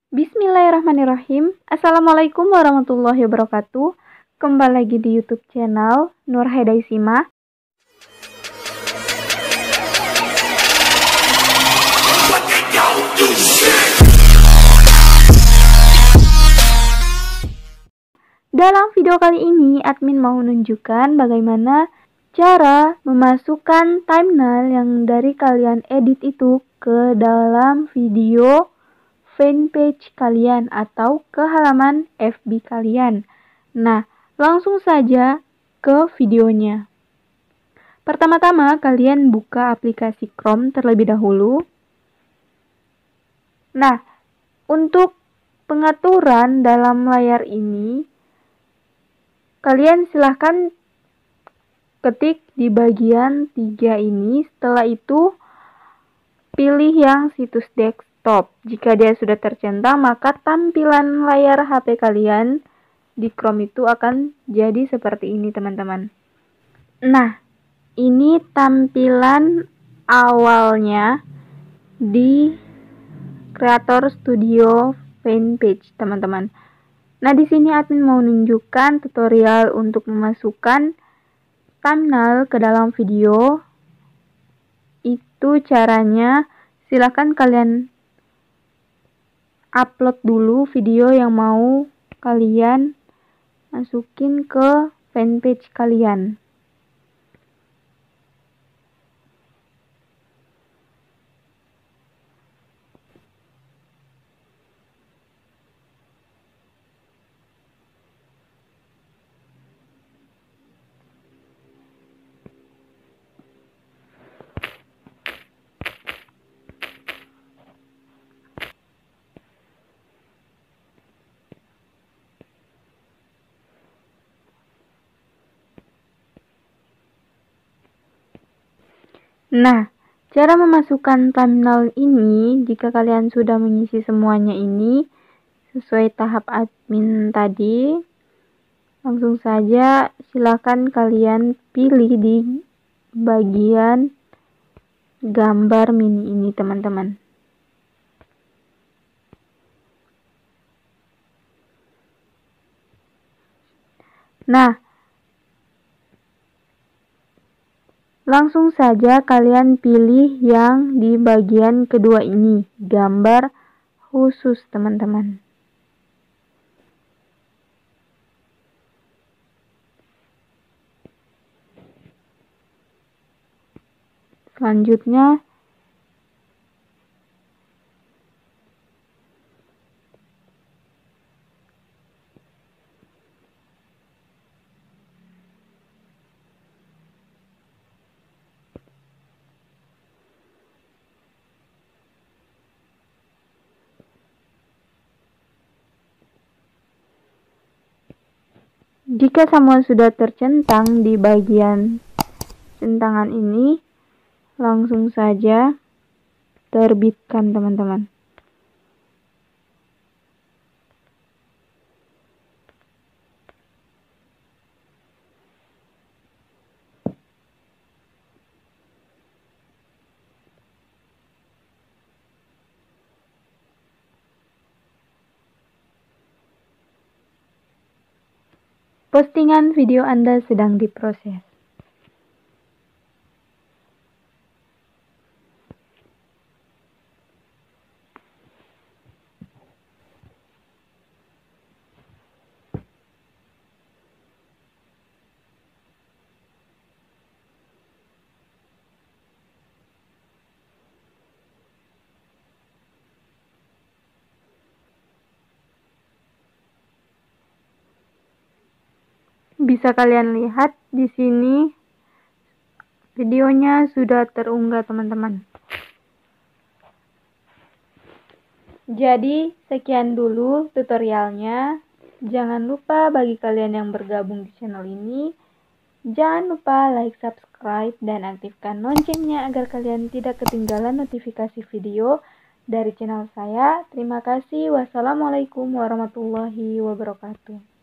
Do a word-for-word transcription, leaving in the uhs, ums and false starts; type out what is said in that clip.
Bismillahirrahmanirrahim. Assalamualaikum warahmatullahi wabarakatuh. Kembali lagi di YouTube channel Nur Hedaisima. Dalam video kali ini, admin mau menunjukkan bagaimana cara memasukkan thumbnail yang dari kalian edit itu ke dalam video fanpage kalian atau ke halaman F B kalian. Nah, langsung saja ke videonya. Pertama-tama kalian buka aplikasi Chrome terlebih dahulu. Nah, untuk pengaturan dalam layar ini, kalian silahkan ketik di bagian tiga ini. Setelah itu pilih yang situs desktop. Jika dia sudah tercentang, maka tampilan layar H P kalian di Chrome itu akan jadi seperti ini, teman-teman. Nah, ini tampilan awalnya di Creator Studio fanpage, teman-teman. Nah, di sini admin mau menunjukkan tutorial untuk memasukkan thumbnail ke dalam video. Itu caranya, silakan kalian upload dulu video yang mau kalian masukin ke fanpage kalian. Nah, cara memasukkan thumbnail ini, jika kalian sudah mengisi semuanya ini sesuai tahap admin tadi, langsung saja silakan kalian pilih di bagian gambar mini ini, teman-teman. Nah, langsung saja kalian pilih yang di bagian kedua ini, gambar khusus, teman-teman. Selanjutnya, jika semua sudah tercentang di bagian centangan ini, langsung saja terbitkan, teman-teman. Postingan video Anda sedang diproses. Bisa kalian lihat di sini videonya sudah terunggah, teman-teman. Jadi sekian dulu tutorialnya. Jangan lupa bagi kalian yang bergabung di channel ini, jangan lupa like, subscribe, dan aktifkan loncengnya agar kalian tidak ketinggalan notifikasi video dari channel saya. Terima kasih. Wassalamualaikum warahmatullahi wabarakatuh.